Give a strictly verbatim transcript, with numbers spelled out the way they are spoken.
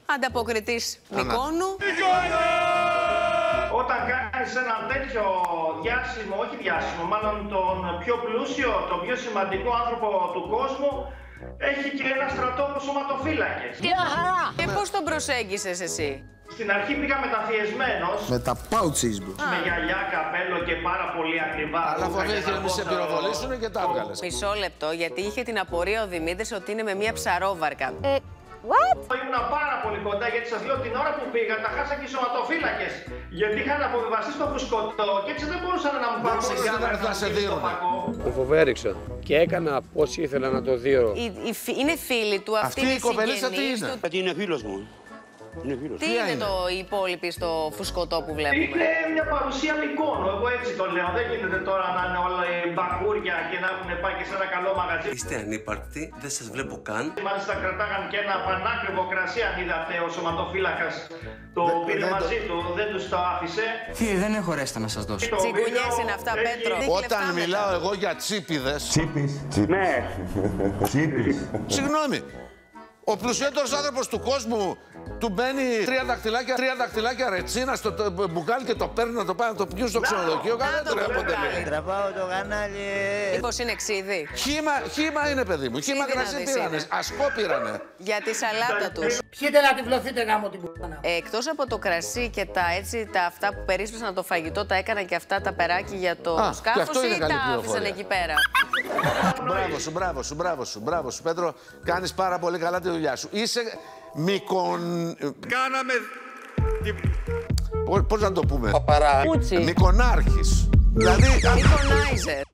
ανταποκριτής Μικόνου. Όταν κάνεις ένα τέτοιο διάσημο, όχι διάσημο, μάλλον τον πιο πλούσιο, τον πιο σημαντικό άνθρωπο του κόσμου, έχει και ένα στρατόπεδο σωματοφύλακες. Και πώς τον προσέγγισες εσύ? Στην αρχή πήγα μεταφιεσμένος. Με τα πάουτσις μου. Με γυαλιά, καπέλο και πάρα πολύ ακριβά. Αλλά φοβήθηκε να μην σε πυροβολήσουνε και τα έβγαλες. Μισό λεπτό, γιατί είχε την απορία ο Δημήτρης ότι είναι με μια ψαρόβαρκα. Ε, what? Ήμουν πάρα πολύ κοντά, γιατί σας λέω την ώρα που πήγα τα χάσα και οι σωματοφύλακες. Γιατί είχαν αποβιβαστεί στο φουσκωτό και έτσι δεν μπορούσαν να μου πάρουν για να σε δίνουν. Το φοβέριξα και έκανα πώς ήθελα να το δείρω. Είναι φίλοι του, αυτή η κοπελίτσα τι είναι? Γιατί είναι φίλος μου. Είναι φίλος. Τι είναι το υπόλοιποι στο φουσκωτό που βλέπουμε? Είναι μια παρουσία Μικόνου, εγώ έτσι το λέω. Δεν γίνεται τώρα να είναι όλα οι μπακούρια και να έχουν πάει και σε ένα καλό μαγαζί. Είστε ανύπαρκτοι, δεν σας βλέπω καν. Μάλιστα κρατάγαν και ένα πανάκριβο κρασί, αν είδατε, ο σωματοφύλακας το πήρε μαζί του, δεν τους το άφησε. Κύριε, δεν έχω ρέστα να σας δώσω. Τσιγκουνιές είναι αυτά, Πέτρο. Όταν μιλάω εγώ για τσίπιδες... Τσίπης. Ναι. Τσίπης. Συγγνώμη. Ο πλουσιότερος άνθρωπος του κόσμου του μπαίνει τρία δαχτυλάκια, τρία δαχτυλάκια ρετσίνα στο μπουκάλι και το παίρνει να το πάει να το πιούν στο ξενοδοχείο. Καλά τρέπονται. Τραβάω το κανάλι. Μήπως είναι ξύδι? Χύμα, χύμα είναι, παιδί μου. Χύμα Ξύδι να κρασί δεις πήρανε. είναι. Ασκό πήρανε. Για τη σαλάτα τους. Πιείτε να τυφλωθείτε γάμο την κουμπάνα. Εκτός από το κρασί και τα, έτσι, τα αυτά που περίσπασαν το φαγητό, τα έκανα και αυτά τα περάκι για το Α, και σκάφος αυτό είναι ή καλή τα άφησαν πληροφορία. εκεί πέρα? Μπράβο σου, μπράβο σου, μπράβο σου, μπράβο σου, Πέτρο. Κάνεις πάρα πολύ καλά τη δουλειά σου. Είσαι μικον... Κάναμε... Πώς να το πούμε? Πούτσι. Μικονάρχης. Δηλαδή... Μικονάιζερ.